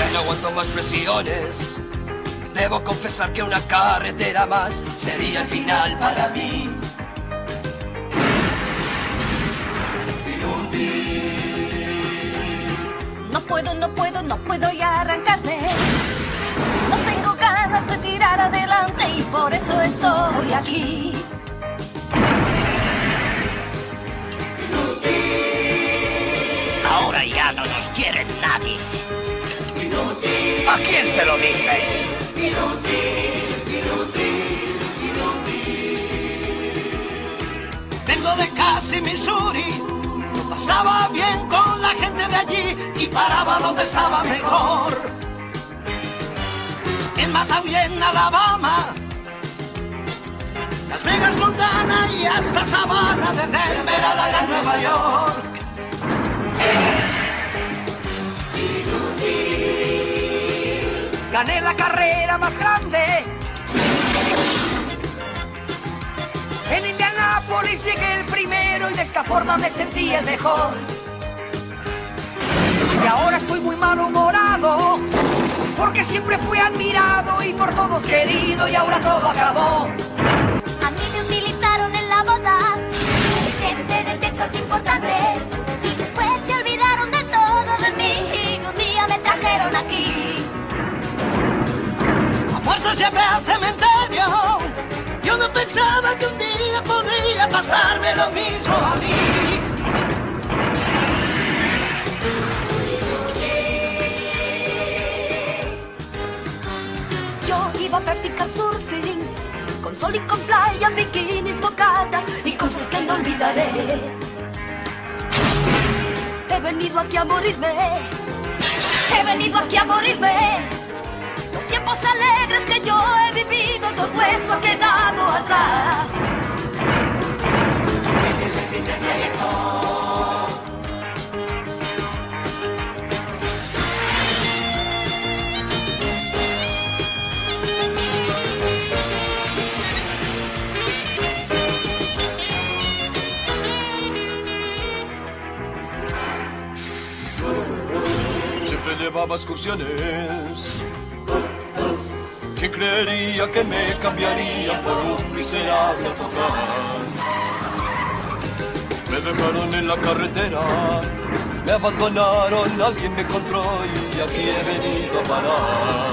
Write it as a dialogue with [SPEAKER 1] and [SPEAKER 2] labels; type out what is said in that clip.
[SPEAKER 1] Ya no aguanto más presiones. Debo confesar que una carretera más sería el final para mí.
[SPEAKER 2] No puedo ya arrancarme. No tengo ganas de tirar adelante y por eso estoy aquí.
[SPEAKER 3] Ahora ya no nos quiere nadie.
[SPEAKER 1] ¿A quién se lo dices?
[SPEAKER 3] Vengo de Casey, Missouri. Lo pasaba bien con la gente de allí y paraba donde estaba mejor. En Matawién, Alabama, Las Vegas, Montana y hasta Savannah, de Denver a la gran Nueva York.
[SPEAKER 2] Gané la carrera más grande. En Indianápolis llegué el primero y de esta forma me sentí el mejor. Y ahora estoy muy malhumorado porque siempre fui admirado y por todos querido y ahora todo acabó.
[SPEAKER 4] A mí me utilizaron en la boda, gente de Texas importante, y después se olvidaron de todo de mí y un día me trajeron aquí.
[SPEAKER 3] A muertos llevé al cementerio. Yo no pensaba que un día podría pasarme lo mismo a mí.
[SPEAKER 2] Yo iba a practicar surfing, con sol y con playa, bikinis, bocatas y cosas que no olvidaré. He venido aquí a morirme, he venido aquí a morirme. Los tiempos alegres que yo he vivido, todo eso ha quedado atrás.
[SPEAKER 3] Ese es el fin del trayecto.
[SPEAKER 1] Siempre llevaba excursiones. ¿Quién creería que me cambiaría por un miserable autocar? Me dejaron en la carretera, me abandonaron, alguien me encontró y aquí he venido a parar.